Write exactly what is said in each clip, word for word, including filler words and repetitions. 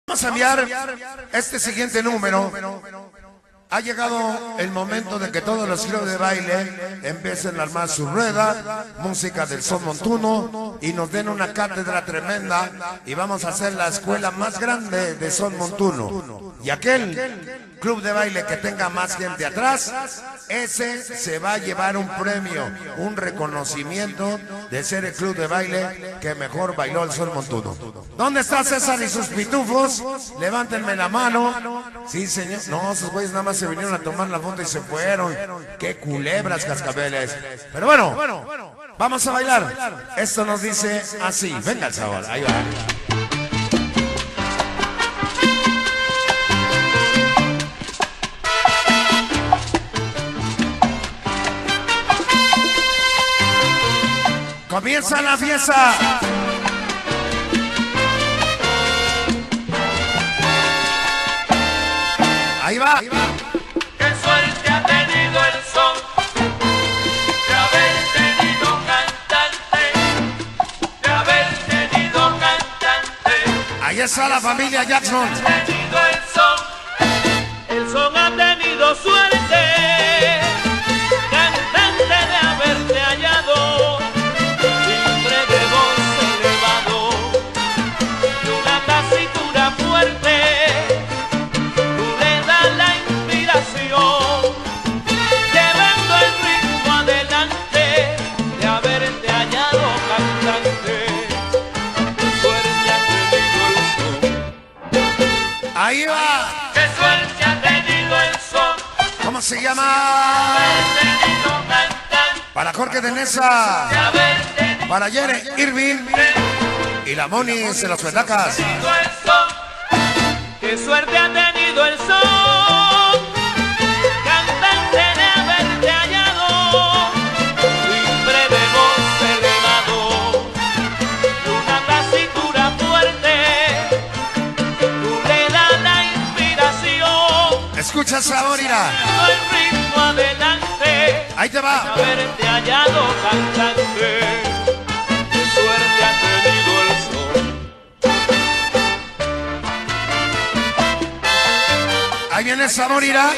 Vamos a enviar este siguiente número. Ha llegado el momento de que todos los clubes de baile empiecen a armar su rueda, música del son montuno, y nos den una cátedra tremenda, y vamos a hacer la escuela más grande de son montuno. Y aquel club de baile que tenga más gente atrás, ese se va a llevar un premio, un reconocimiento de ser el club de baile que mejor bailó el son montuno. ¿Dónde está César y sus pitufos? Levántenme la mano. Sí, señor. No, esos güeyes nada más se vinieron a tomar la foto y se fueron. Qué culebras, cascabeles. Pero bueno, vamos a bailar. Esto nos dice así. Venga el sabor. Ahí va. Comienza la fiesta. Ahí va. Qué suerte ha tenido el son de haber tenido cantante, de haber tenido cantante. Ahí está la familia Jackson. Ha tenido el son, el son ha tenido suerte, cantante de haberte hallado, timbre de voz elevado, de una tesitura fuerte. Llevando el ritmo adelante de haberte hallado cantante, qué suerte ha tenido el son. Ahí va. Qué suerte ha tenido el son. ¿Cómo se llama? De haber tenido cantante, Para Jorge de Nesa. de haber tenido Para Yere Irving. Y la Moni de los Petacas. el son. Qué suerte ha tenido el son, cantante de haberte hallado, timbre de voz elevado, de una tesitura fuerte, tú le das la inspiración. Escucha sabor, irá. El ritmo adelante, Ahí te va. de haberte hallado cantante, qué suerte ha tenido el son. Ahí viene el sabor, irá.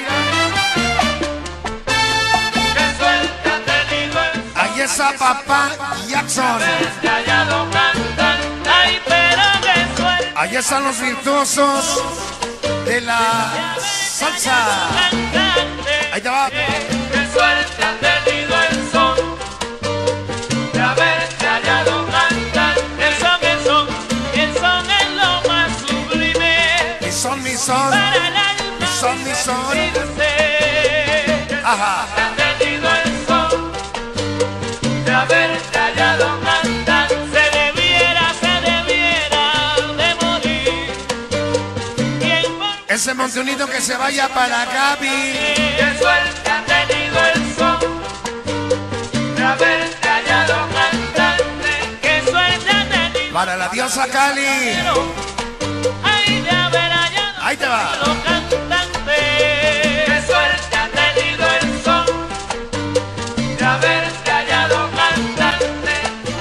Qué suerte ha tenido el son. Ahí está papá Jackson. Haberte hallado cantante, ay, pero qué suerte. Ahí están los virtuosos de la salsa. Ahí te va. Qué suerte ha tenido el son de haberte hallado cantante. El son, el son, el son es lo más sublime Mi son, mi son. para el alma. Mi son, mi son. Irse. Ajá. Ha tenido el son de haberte hallado cantante. Se debiera, se debiera de morir. ¿Quién por Ese montunito que se vaya para Gaby. qué suerte ha tenido el son de haberte hallado cantante? Qué suerte ha tenido Para la diosa Cali. ay, de haber hallado Ahí te va. cantante. Qué suerte ha tenido el son de haberte hallado cantante.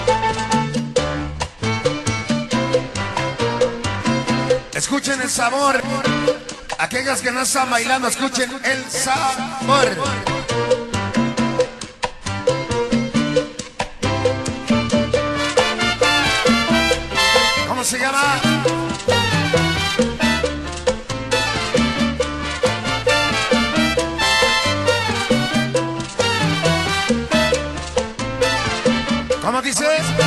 Escuchen el sabor. Aquellos que no están bailando, escuchen el sabor. ¿Cómo se llama? ¿Cómo dices?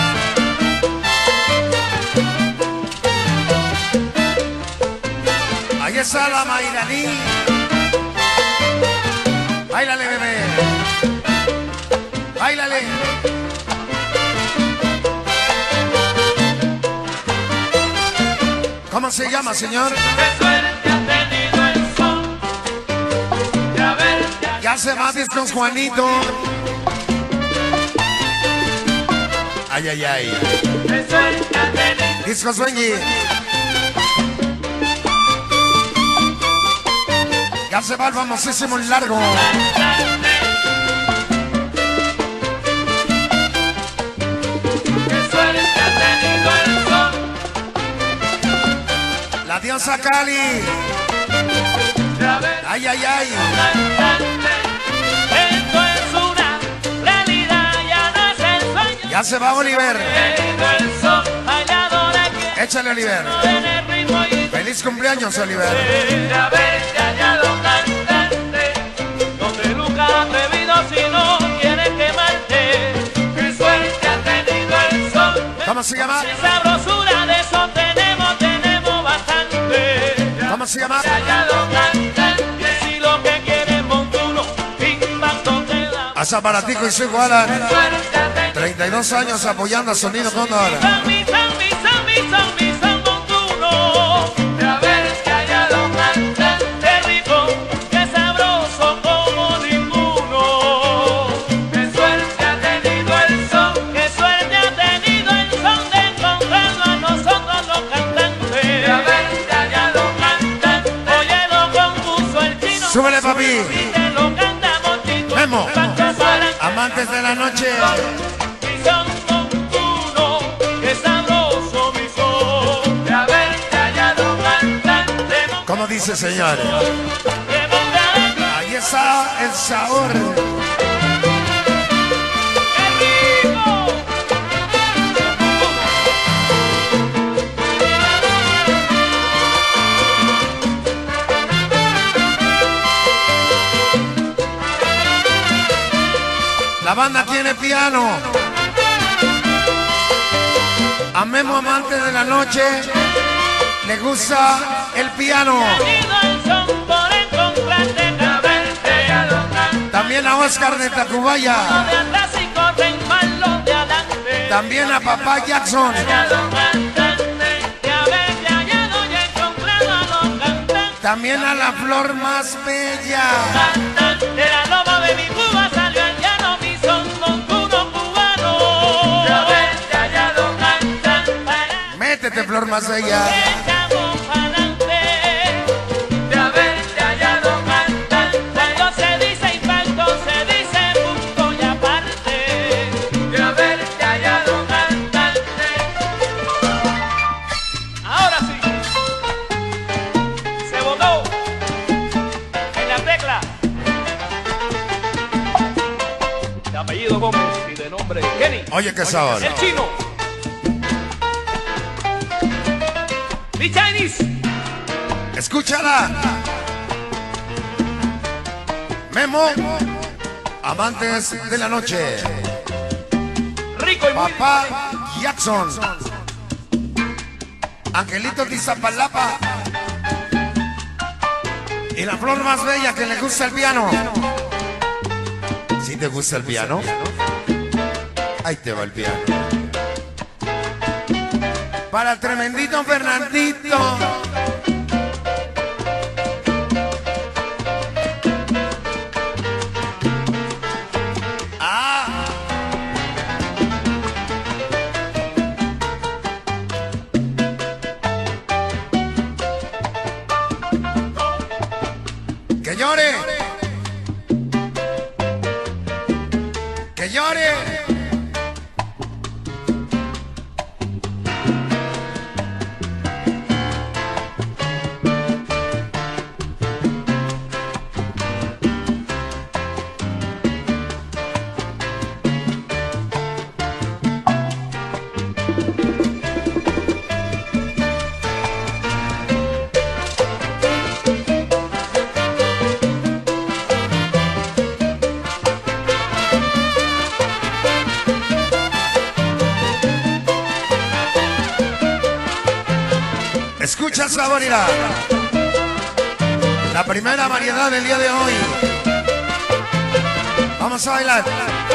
Ahí está la Mairaní. Báilale, bebé. Báilale. ¿Cómo se llama, señor? Qué suerte ha tenido el son de haberte hallado. Ya se va Discos Juanito. Ay, ay, ay. Qué suerte ha tenido. Discos Benji. Ya se va el famosísimo largo. Qué suerte ha tenido el son La diosa Cali. Ay, ay, ay. Esto es una realidad, ya no es el sueño. Ya se va Oliver. Échale, Oliver. Feliz cumpleaños, Oliver. De haberte hallado cantante, no te lucas atrevido si no quieres quemarte. Qué suerte ha tenido el sol. ¿Cómo se llama? Sabrosura de eso tenemos, tenemos bastante. ¿Cómo se llama? Si lo que quieres montuno, impacto te da. A Zaparatico y su iguala. treinta y dos años apoyando a Sonido Cóndor. Sammy, Sammy, Sammy, Sammy, Sammy montuno. De haberte hallado cantante rico, que sabroso como ninguno. Qué suerte ha tenido el son, qué suerte ha tenido el son de encontrarnos a nosotros los cantantes. De haberte hallado cantante, oye lo compuso el chino. Súbele, papi. Y te lo cantamos chino. Memo. Amantes de la noche. Mi son montuno, qué sabroso mi son. De haberte hallado cantante. ¿Cómo dice, señores? De montar. Ahí está el sabor. ¡Qué rico! La banda tiene piano. A Memo, amante de la noche, le gusta el piano. También a Oscar de Tacubaya. También a Papá Jackson. También a la flor más bella. De la loba de mi Cuba salió el llano, mi son montuno cubano. De haberte hallado cantante. Métete, flor más bella. Echamos pa'lante. De haberte hallado cantante. Cuando se dice impacto, se dice punto y aparte. De haberte hallado cantante. Ahora sí. Se votó en la tecla. De apellido Gómez y de nombre Kenny. Oye, qué sabor. El chino. The Chinese. Escúchala. Memo, amantes de la noche. Rico y muy Papá Jackson. Angelito de Iztapalapa. Y la flor más bella que le gusta el piano. ¿Sí te gusta el piano? Ahí te va el piano. Para el tremendito Fernandito. Ah. Que llore. Que llore. Escucha Saborira. La primera variedad del día de hoy. Vamos a bailar.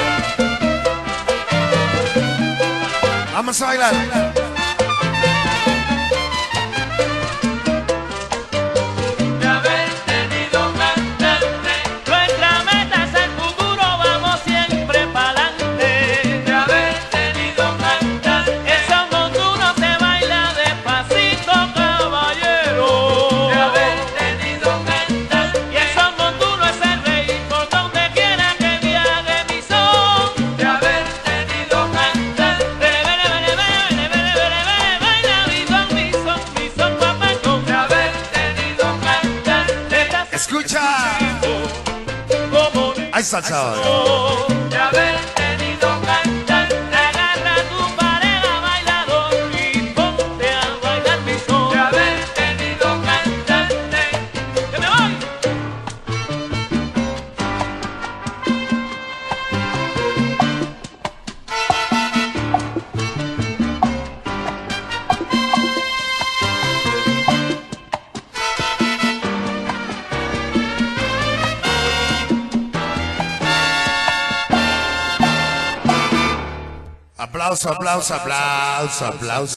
Vamos a bailar. de haber tenido cantante. Nuestra meta es el futuro, vamos siempre pa'lante. De haber tenido cantante. Eso montuno se baila despacito, caballero. De haber tenido cantante. Y eso montuno es el rey, por donde quiera que viaje mi son. De haber tenido cantante. Ahí está el sábado. De haber tenido cantante, agarra a tu pareja bailador y ponte a bailar mi son. De haber tenido cantante, que me voy. Aplauso, aplauso, aplauso, aplauso.